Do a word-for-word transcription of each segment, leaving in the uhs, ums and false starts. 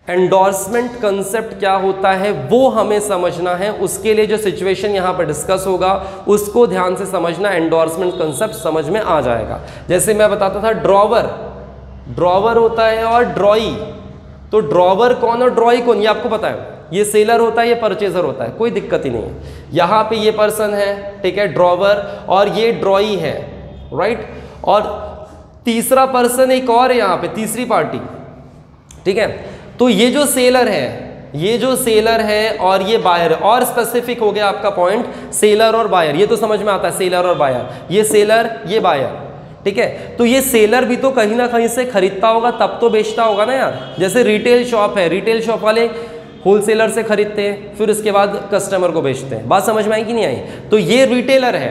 Endorsement concept क्या होता है वो हमें समझना है। उसके लिए जो सिचुएशन यहाँ पर डिस्कस होगा उसको ध्यान से समझना, एंडोर्समेंट कंसेप्ट समझ में आ जाएगा। जैसे मैं बताता था ड्रॉवर, ड्रॉवर होता है और ड्रॉई। तो ड्रॉवर कौन और ड्रॉई कौन, ये आपको पता है। ये सेलर होता है, ये परचेजर होता है, कोई दिक्कत ही नहीं है। यहाँ पे ये पर्सन है, ठीक है, ड्रॉवर, और ये ड्रॉई है, राइट। और तीसरा पर्सन एक और है यहाँ पे, तीसरी पार्टी, ठीक है। तो ये जो सेलर है, ये जो सेलर है और ये बायर, और स्पेसिफिक हो गया आपका पॉइंट, सेलर और बायर, ये तो समझ में आता है, सेलर और बायर, ये सेलर ये बायर, ठीक है। तो ये सेलर भी तो कहीं ना कहीं से खरीदता होगा तब तो बेचता होगा ना यार। जैसे रिटेल शॉप है, रिटेल शॉप वाले होलसेलर से खरीदते हैं, फिर उसके बाद कस्टमर को बेचते हैं। बात समझ में आई कि नहीं आई। तो ये रिटेलर है,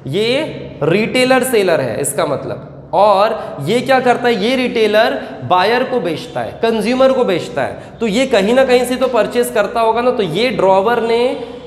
ये रिटेलर सेलर है इसका मतलब। और ये क्या करता है, ये रिटेलर बायर को बेचता है, कंज्यूमर को बेचता है। तो ये कहीं ना कहीं से तो परचेस करता होगा ना। तो ये ड्रॉवर ने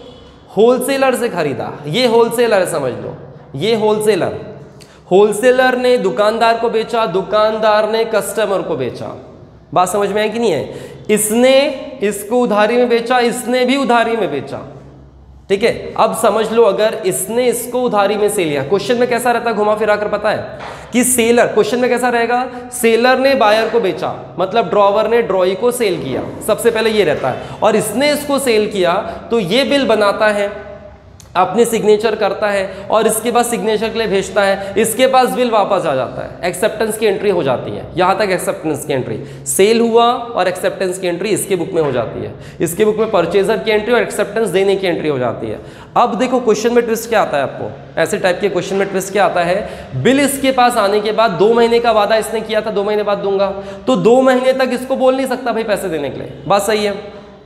होलसेलर से खरीदा, ये होलसेलर समझ लो, ये होलसेलर, होलसेलर ने दुकानदार को बेचा, दुकानदार ने कस्टमर को बेचा। बात समझ में आई कि नहीं है। इसने इसको उधारी में बेचा, इसने भी उधारी में बेचा, ठीक है। अब समझ लो, अगर इसने इसको उधारी में से लिया, क्वेश्चन में कैसा रहता है घुमा फिरा कर, पता है कि सेलर, क्वेश्चन में कैसा रहेगा, सेलर ने बायर को बेचा, मतलब ड्रॉवर ने ड्रॉई को सेल किया, सबसे पहले ये रहता है। और इसने इसको सेल किया तो ये बिल बनाता है, अपने सिग्नेचर करता है, और इसके बाद सिग्नेचर के लिए भेजता है, इसके पास बिल वापस आ जाता है, एक्सेप्टेंस की एंट्री हो जाती है। यहाँ तक एक्सेप्टेंस की एंट्री, सेल हुआ और एक्सेप्टेंस की एंट्री इसके बुक में हो जाती है, इसके बुक में परचेजर की एंट्री और एक्सेप्टेंस देने की एंट्री हो जाती है। अब देखो क्वेश्चन में ट्विस्ट क्या आता है आपको, ऐसे टाइप के क्वेश्चन में ट्विस्ट क्या आता है, बिल इसके पास आने के बाद दो महीने का वादा इसने किया था, दो महीने बाद दूंगा, तो दो महीने तक इसको बोल नहीं सकता भाई पैसे देने के लिए। बात सही है।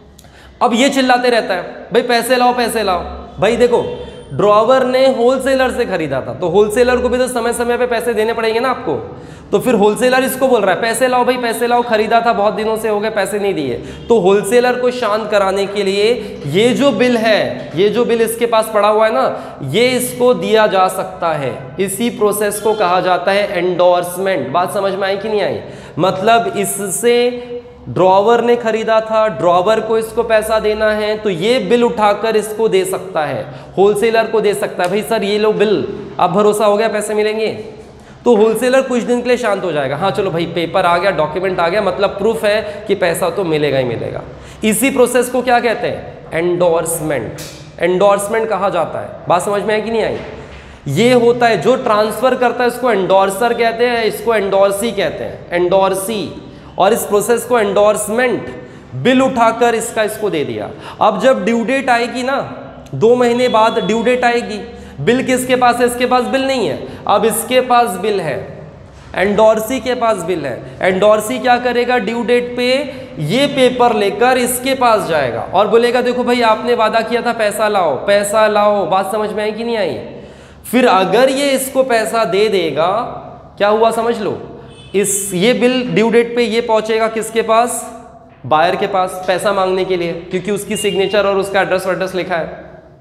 अब ये चिल्लाते रहता है भाई पैसे लाओ पैसे लाओ। भाई देखो, ड्रॉवर ने होलसेलर से खरीदा था, तो होलसेलर को भी तो समय समय पे पैसे देने पड़ेंगे ना आपको। तो फिर होलसेलर इसको बोल रहा है पैसे लाओ भाई पैसे लाओ, खरीदा था बहुत दिनों से हो गए पैसे नहीं दिए। तो होलसेलर को शांत कराने के लिए ये जो बिल है, ये जो बिल इसके पास पड़ा हुआ है ना, ये इसको दिया जा सकता है। इसी प्रोसेस को कहा जाता है एंडोर्समेंट। बात समझ में आई कि नहीं आई। मतलब इससे ड्रॉवर ने खरीदा था, ड्रॉवर को इसको पैसा देना है, तो ये बिल उठाकर इसको दे सकता है, होलसेलर को दे सकता है। भाई सर ये लो बिल, अब भरोसा हो गया पैसे मिलेंगे। तो होलसेलर कुछ दिन के लिए शांत हो जाएगा, हाँ चलो भाई पेपर आ गया, डॉक्यूमेंट आ गया, मतलब प्रूफ है कि पैसा तो मिलेगा ही मिलेगा। इसी प्रोसेस को क्या कहते हैं, एंडोर्समेंट। एंडोर्समेंट कहा जाता है। बात समझ में आई कि नहीं आई। ये होता है जो ट्रांसफर करता है इसको एंडोर्सर कहते हैं, इसको एंडोर्सी कहते हैं, एंडोर्सी। और इस प्रोसेस को एंडोर्समेंट, बिल उठाकर इसका इसको दे दिया। अब जब ड्यू डेट आएगी ना, दो महीने बाद ड्यू डेट आएगी, बिल किसके पास है, इसके पास बिल नहीं है, अब इसके पास बिल है, एंडोर्सी के पास बिल है। एंडोर्सी क्या करेगा, ड्यू डेट पे ये पेपर लेकर इसके पास जाएगा और बोलेगा देखो भाई आपने वादा किया था पैसा लाओ पैसा लाओ। बात समझ में आई कि नहीं आई। फिर अगर ये इसको पैसा दे देगा, क्या हुआ समझ लो, इस ये बिल ड्यू डेट पे ये पहुंचेगा किसके पास, बायर के पास, पैसा मांगने के लिए, क्योंकि उसकी सिग्नेचर और उसका एड्रेस वड्रेस लिखा है।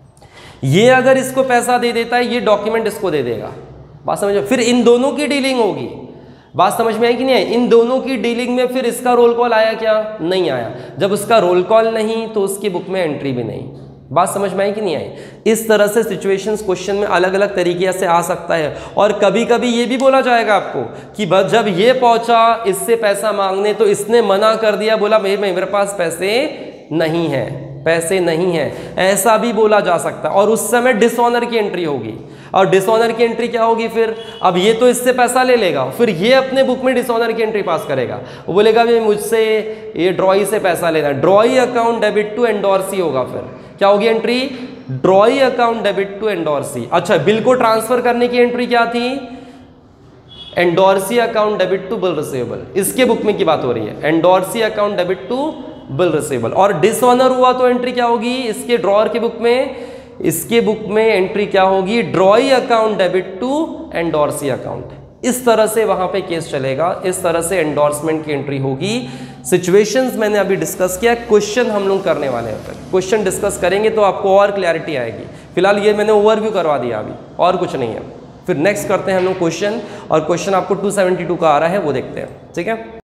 ये अगर इसको पैसा दे देता है, ये डॉक्यूमेंट इसको दे देगा। बात समझो, फिर इन दोनों की डीलिंग होगी। बात समझ में आई कि नहीं आई। इन दोनों की डीलिंग में फिर इसका रोल कॉल आया क्या, नहीं आया। जब उसका रोल कॉल नहीं तो उसकी बुक में एंट्री भी नहीं। बात समझ में आई कि नहीं आई। इस तरह से सिचुएशंस क्वेश्चन में अलग अलग तरीके से आ सकता है। और कभी कभी ये भी बोला जाएगा आपको कि बस जब ये पहुंचा इससे पैसा मांगने तो इसने मना कर दिया, बोला भाई मेरे पास पैसे नहीं है, पैसे नहीं है, ऐसा भी बोला जा सकता है। और उस समय डिसऑनर की एंट्री होगी। और डिसऑनर की एंट्री क्या होगी फिर, अब ये तो इससे पैसा ले लेगा, फिर ये अपने बुक में डिसऑनर की एंट्री पास करेगा। वो बोलेगा भाई मुझसे ये ड्रॉई से पैसा लेना, drawee account debit to endorsee होगा। फिर क्या होगी entry, drawee account debit to endorsee. अच्छा, बिल को ट्रांसफर करने की एंट्री क्या थी, endorsee account debit to bill receivable. इसके बुक में की बात हो रही है, endorsee account debit to bill receivable. और डिसऑनर हुआ तो एंट्री क्या होगी, इसके ड्रॉअर की बुक में, इसके बुक में एंट्री क्या होगी, drawee account debit to endorsee account. इस तरह से वहां पे केस चलेगा, इस तरह से एंडोर्समेंट की एंट्री होगी। सिचुएशंस मैंने अभी डिस्कस किया, क्वेश्चन हम लोग करने वाले हैं। फिर क्वेश्चन डिस्कस करेंगे तो आपको और क्लैरिटी आएगी। फिलहाल ये मैंने ओवरव्यू करवा दिया अभी, और कुछ नहीं है। फिर नेक्स्ट करते हैं हम लोग क्वेश्चन, और क्वेश्चन आपको टू सेवेंटी टू का आ रहा है वो देखते हैं, ठीक है।